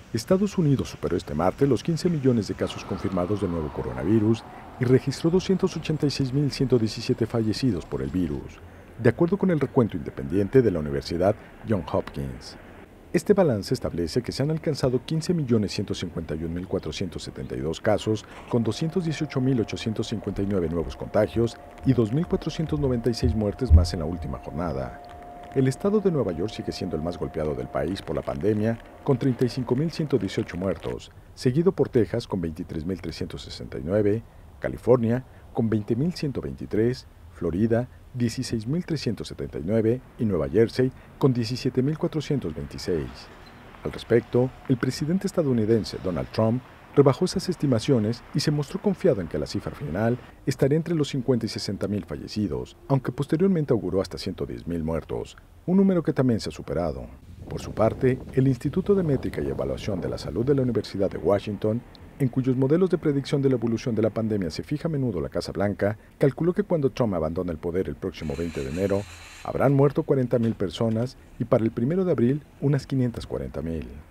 Estados Unidos superó este martes los 15 millones de casos confirmados del nuevo coronavirus y registró 286.117 fallecidos por el virus, de acuerdo con el recuento independiente de la Universidad Johns Hopkins. Este balance establece que se han alcanzado 15.151.472 casos, con 218.859 nuevos contagios y 2.496 muertes más en la última jornada. El estado de Nueva York sigue siendo el más golpeado del país por la pandemia, con 35.118 muertos, seguido por Texas con 23.369, California con 20.123, Florida 16.379 y Nueva Jersey con 17.426. Al respecto, el presidente estadounidense Donald Trump rebajó esas estimaciones y se mostró confiado en que la cifra final estaría entre los 50 y 60.000 fallecidos, aunque posteriormente auguró hasta 110.000 muertos, un número que también se ha superado. Por su parte, el Instituto de Métrica y Evaluación de la Salud de la Universidad de Washington, en cuyos modelos de predicción de la evolución de la pandemia se fija a menudo la Casa Blanca, calculó que cuando Trump abandone el poder el próximo 20 de enero, habrán muerto 40.000 personas y para el 1 de abril unas 540.000.